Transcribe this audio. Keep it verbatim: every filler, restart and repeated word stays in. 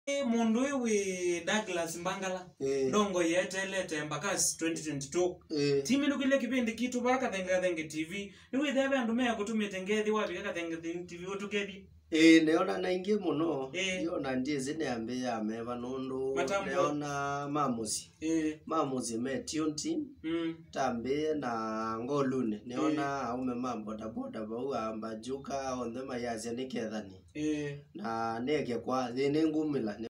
mundu we Douglas Mbangala Eh. ndongo yetelete mpaka twenty twenty-two Eh. timi nukile kipindi kitu baka thenga thenge T V niwe thebe andu meya kutumite ngethi wapi kaka thenge T V utugethi Eh, neona naingi muno. Eh. Yona ndiye ne ambe ya meva nundu. Matambo. Neona mamuzi. eh Mamuzi me tunti. mm Tambe na ngolune. Neona aume mambo da boda bau amba juka on the mayazi nikethani. eh Na nege kwa thine ngumila.